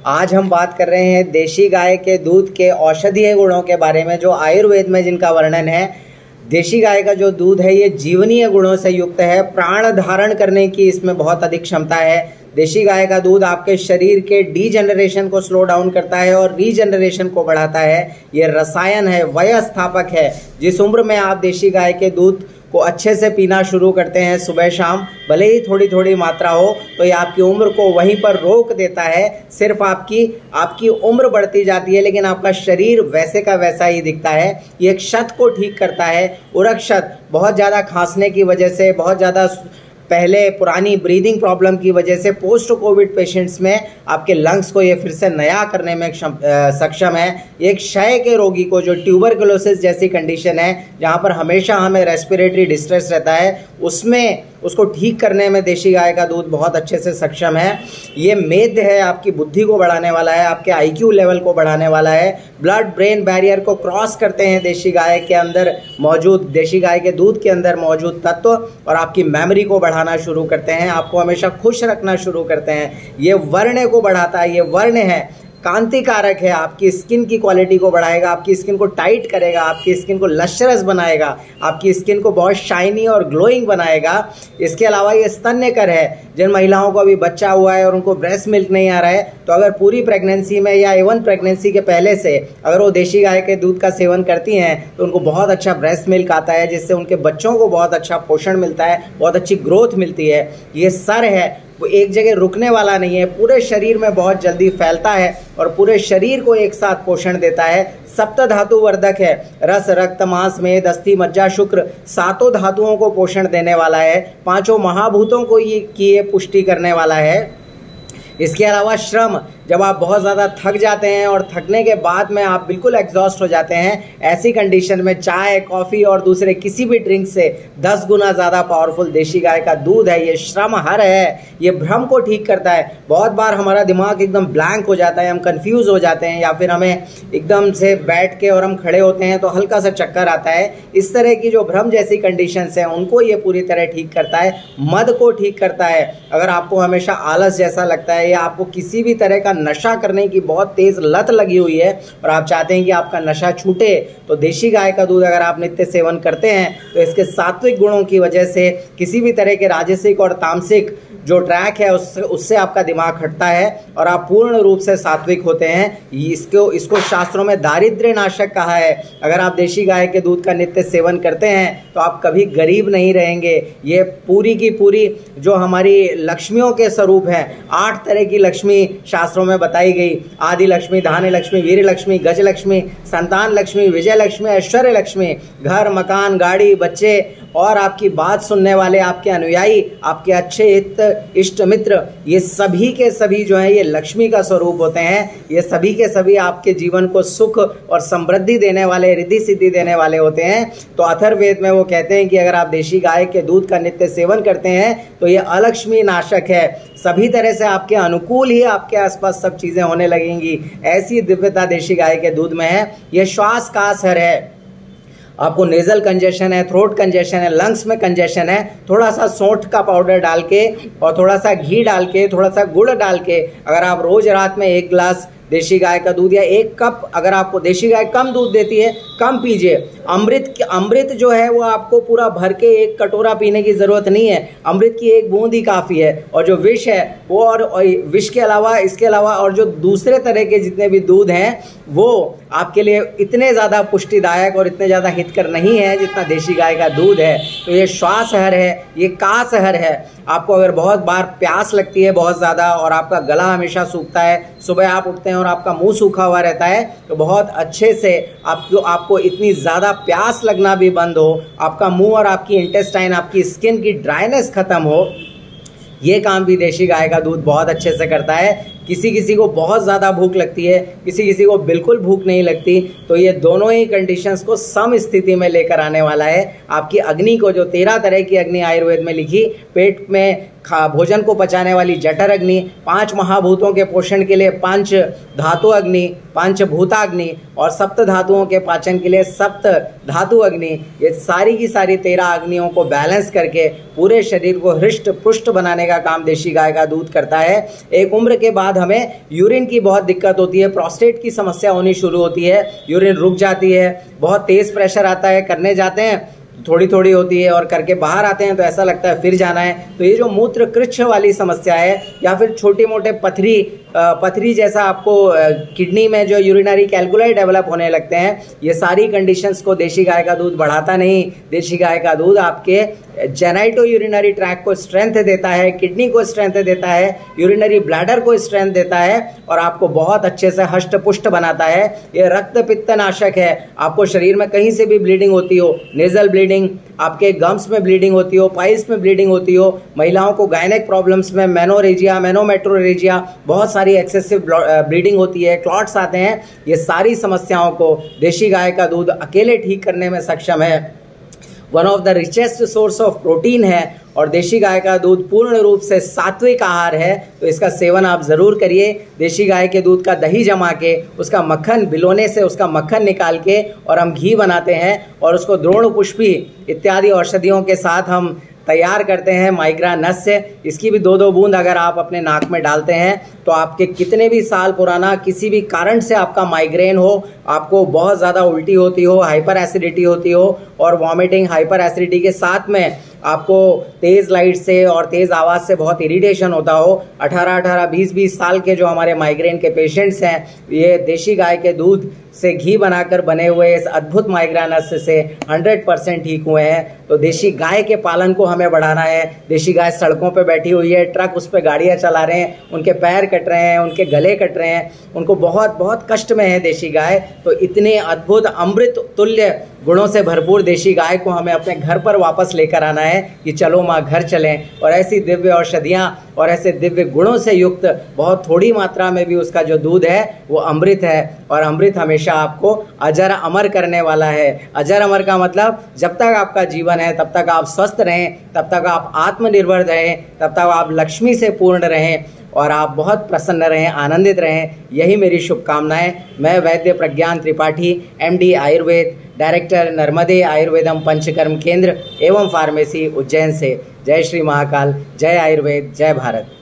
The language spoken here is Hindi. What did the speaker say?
आज हम बात कर रहे हैं देशी गाय के दूध के औषधीय गुणों के बारे में, जो आयुर्वेद में जिनका वर्णन है। देशी गाय का जो दूध है ये जीवनीय गुणों से युक्त है, प्राण धारण करने की इसमें बहुत अधिक क्षमता है। देशी गाय का दूध आपके शरीर के डीजनरेशन को स्लो डाउन करता है और रीजनरेशन को बढ़ाता है। ये रसायन है, वय स्थापक है। जिस उम्र में आप देशी गाय के दूध को अच्छे से पीना शुरू करते हैं सुबह शाम, भले ही थोड़ी थोड़ी मात्रा हो, तो ये आपकी उम्र को वहीं पर रोक देता है। सिर्फ आपकी उम्र बढ़ती जाती है, लेकिन आपका शरीर वैसे का वैसा ही दिखता है। ये क्षत को ठीक करता है, उरक क्षत, बहुत ज़्यादा खांसने की वजह से, बहुत ज़्यादा पहले पुरानी ब्रीदिंग प्रॉब्लम की वजह से पोस्ट कोविड पेशेंट्स में आपके लंग्स को ये फिर से नया करने में सक्षम है। एक क्षय के रोगी को, जो ट्यूबरकुलोसिस जैसी कंडीशन है जहाँ पर हमेशा हमें रेस्पिरेटरी डिस्ट्रेस रहता है, उसमें उसको ठीक करने में देशी गाय का दूध बहुत अच्छे से सक्षम है। ये मेद्य है, आपकी बुद्धि को बढ़ाने वाला है, आपके IQ लेवल को बढ़ाने वाला है। ब्लड ब्रेन बैरियर को क्रॉस करते हैं देशी गाय के अंदर मौजूद, देशी गाय के दूध के अंदर मौजूद तत्व, और आपकी मेमोरी को बढ़ाना शुरू करते हैं, आपको हमेशा खुश रखना शुरू करते हैं। ये वर्ण को बढ़ाता है, ये वर्ण है कांति कारक है, आपकी स्किन की क्वालिटी को बढ़ाएगा, आपकी स्किन को टाइट करेगा, आपकी स्किन को लश्रस बनाएगा, आपकी स्किन को बहुत शाइनी और ग्लोइंग बनाएगा। इसके अलावा ये स्तन्यकर है। जिन महिलाओं को अभी बच्चा हुआ है और उनको ब्रेस्ट मिल्क नहीं आ रहा है, तो अगर पूरी प्रेगनेंसी में या इवन प्रेगनेंसी के पहले से अगर वो देशी गाय के दूध का सेवन करती हैं तो उनको बहुत अच्छा ब्रेस्ट मिल्क आता है, जिससे उनके बच्चों को बहुत अच्छा पोषण मिलता है, बहुत अच्छी ग्रोथ मिलती है। ये सर है, वो एक जगह रुकने वाला नहीं है, पूरे शरीर में बहुत जल्दी फैलता है और पूरे शरीर को एक साथ पोषण देता है। सप्त धातु वर्धक है, रस रक्त मांस मेद अस्थि मज्जा शुक्र, सातों धातुओं को पोषण देने वाला है, पांचों महाभूतों को ये पुष्टि करने वाला है। इसके अलावा श्रम, जब आप बहुत ज़्यादा थक जाते हैं और थकने के बाद में आप बिल्कुल एग्जॉस्ट हो जाते हैं, ऐसी कंडीशन में चाय कॉफ़ी और दूसरे किसी भी ड्रिंक से 10 गुना ज़्यादा पावरफुल देशी गाय का दूध है। ये श्रम हर है, ये भ्रम को ठीक करता है। बहुत बार हमारा दिमाग एकदम ब्लैंक हो जाता है, हम कंफ्यूज हो जाते हैं, या फिर हमें एकदम से बैठ के और हम खड़े होते हैं तो हल्का सा चक्कर आता है। इस तरह की जो भ्रम जैसी कंडीशंस हैं उनको ये पूरी तरह ठीक करता है। मद को ठीक करता है। अगर आपको हमेशा आलस जैसा लगता है या आपको किसी भी तरह का नशा करने की बहुत तेज लत लगी हुई है और आप चाहते हैं कि आपका नशा छूटे, तो देशी गाय का दूध अगर आप नित्य सेवन करते हैं तो इसके सात्विक गुणों की वजह से किसी भी तरह के राजसिक और तामसिक जो ट्रैक है उससे आपका दिमाग हटता है और आप पूर्ण रूप से सात्विक होते हैं। इसको शास्त्रों में दारिद्र्य नाशक कहा है। अगर आप देशी गाय के दूध का नित्य सेवन करते हैं तो आप कभी गरीब नहीं रहेंगे। ये पूरी की पूरी जो हमारी लक्ष्मियों के स्वरूप हैं, 8 तरह की लक्ष्मी शास्त्रों में बताई गई। आदि लक्ष्मी, धान्य लक्ष्मी, वीर लक्ष्मी, गज लक्ष्मी, संतान लक्ष्मी, विजय लक्ष्मी, ऐश्वर्य लक्ष्मी, घर मकान गाड़ी बच्चे और आपकी बात सुनने वाले आपके अनुयायी, आपके अच्छे हित इष्ट मित्र, ये सभी के सभी जो हैं ये लक्ष्मी का स्वरूप होते हैं। ये सभी के सभी आपके जीवन को सुख और समृद्धि देने वाले, रिद्धि सिद्धि देने वाले होते हैं। तो अथर्ववेद में वो कहते हैं कि अगर आप देशी गाय के दूध का नित्य सेवन करते हैं तो ये अलक्ष्मी नाशक है। सभी तरह से आपके अनुकूल ही आपके आसपास सब चीज़ें होने लगेंगी। ऐसी दिव्यता देशी गाय के दूध में है। ये श्वास कासहर है। आपको नेजल कंजेशन है, थ्रोट कंजेशन है, लंग्स में कंजेशन है, थोड़ा सा सौंठ का पाउडर डाल के और थोड़ा सा घी डाल के, थोड़ा सा गुड़ डाल के, अगर आप रोज रात में 1 गिलास देशी गाय का दूध या 1 कप, अगर आपको देशी गाय कम दूध देती है कम पीजिए। अमृत जो है वो आपको पूरा भर के 1 कटोरा पीने की ज़रूरत नहीं है। अमृत की 1 बूंद ही काफ़ी है। और जो विष है वो, और विष के अलावा, इसके अलावा और जो दूसरे तरह के जितने भी दूध हैं वो आपके लिए इतने ज़्यादा पुष्टिदायक और इतने ज़्यादा हितकर नहीं है जितना देशी गाय का दूध है। तो ये श्वासहर है, ये कासहर है। आपको अगर बहुत बार प्यास लगती है बहुत ज़्यादा और आपका गला हमेशा सूखता है, सुबह आप उठते हैं और आपका मुंह सूखा हुआ रहता है, तो बहुत अच्छे से आपको इतनी ज़्यादा प्यास लगना भी बंद हो, आपका मुंह और आपकी इंटेस्टाइन, आपकी स्किन की ड्राइनेस खत्म हो, ये काम भी देशी गाय का दूध बहुत अच्छे से करता है। किसी किसी को बहुत ज़्यादा भूख लगती है, किसी किसी को बिल्कुल भूख नहीं लगती, तो ये दोनों ही कंडीशंस को सम स्थिति में लेकर आने वाला है। आपकी अग्नि को, जो 13 तरह की अग्नि आयुर्वेद में लिखी, पेट में भोजन को पचाने वाली जठर अग्नि, 5 महाभूतों के पोषण के लिए 5 धातु अग्नि, 5 भूताग्नि और 7 धातुओं के पाचन के लिए 7 धातु अग्नि, ये सारी की सारी 13 अग्नियों को बैलेंस करके पूरे शरीर को हृष्ट पुष्ट बनाने का काम देशी गाय का दूध करता है। एक उम्र के बाद बाद हमें यूरिन की बहुत दिक्कत होती है, प्रोस्टेट की समस्या होनी शुरू होती है, यूरिन रुक जाती है, बहुत तेज प्रेशर आता है, करने जाते हैं थोड़ी थोड़ी होती है और करके बाहर आते हैं तो ऐसा लगता है फिर जाना है। तो ये जो मूत्र कृच्छ वाली समस्या है या फिर छोटे मोटे पथरी जैसा आपको किडनी में जो यूरिनरी कैलकुलाई डेवलप होने लगते हैं, ये सारी कंडीशंस को देशी गाय का दूध बढ़ाता नहीं। देशी गाय का दूध आपके जेनाइटो यूरिनरी ट्रैक को स्ट्रेंथ देता है, किडनी को स्ट्रेंथ देता है, यूरिनरी ब्लैडर को स्ट्रेंथ देता है और आपको बहुत अच्छे से हष्ट पुष्ट बनाता है। ये रक्त पित्त नाशक है। आपको शरीर में कहीं से भी ब्लीडिंग होती हो, नेजल ब्लीडिंग, आपके गम्स में ब्लीडिंग होती हो, पाइल्स में ब्लीडिंग होती हो, महिलाओं को गायनेक प्रॉब्लम्स में मेनोरेजिया, मेनोमेट्रोरेजिया, बहुत सारी एक्सेसिव ब्लीडिंग होती है, क्लॉट्स आते हैं, ये सारी समस्याओं को देशी गाय का दूध अकेले ठीक करने में सक्षम है। One of the richest source of protein है और देशी गाय का दूध पूर्ण रूप से सात्विक आहार है, तो इसका सेवन आप ज़रूर करिए। देशी गाय के दूध का दही जमा के उसका मक्खन भिगोने से उसका मक्खन निकाल के और हम घी बनाते हैं और उसको द्रोण पुष्पी इत्यादि औषधियों के साथ हम तैयार करते हैं माइग्रा नस से। इसकी भी 2-2 बूंद अगर आप अपने नाक में डालते हैं तो आपके कितने भी साल पुराना किसी भी कारण से आपका माइग्रेन हो, आपको बहुत ज़्यादा उल्टी होती हो, हाइपर एसिडिटी होती हो और वॉमिटिंग, हाइपर एसिडिटी के साथ में आपको तेज़ लाइट से और तेज़ आवाज़ से बहुत इरिटेशन होता हो, 18-18, 20-20 साल के जो हमारे माइग्रेन के पेशेंट्स हैं, ये देशी गाय के दूध से घी बनाकर बने हुए इस अद्भुत माइग्रेनस से 100% ठीक हुए हैं। तो देशी गाय के पालन को हमें बढ़ाना है। देशी गाय सड़कों पे बैठी हुई है, ट्रक उस पर गाड़ियाँ चला रहे हैं, उनके पैर कट रहे हैं, उनके गले कट रहे हैं, उनको बहुत बहुत कष्ट में है देशी गाय। तो इतने अद्भुत अमृत तुल्य गुणों से भरपूर देशी गाय को हमें अपने घर पर वापस लेकर आना है कि चलो माँ घर चलें और ऐसी दिव्य औषधियाँ और ऐसे दिव्य गुणों से युक्त बहुत थोड़ी मात्रा में भी उसका जो दूध है वो अमृत है और अमृत हमेशा आपको अजर अमर करने वाला है। अजर अमर का मतलब जब तक आपका जीवन है तब तक आप स्वस्थ रहें, तब तक आप आत्मनिर्भर रहें, तब तक आप लक्ष्मी से पूर्ण रहें और आप बहुत प्रसन्न रहें, आनंदित रहें। यही मेरी शुभकामनाएं। मैं वैद्य प्रज्ञान त्रिपाठी, MD आयुर्वेद, डायरेक्टर नर्मदे आयुर्वेदम पंचकर्म केंद्र एवं फार्मेसी उज्जैन से। जय श्री महाकाल, जय आयुर्वेद, जय भारत।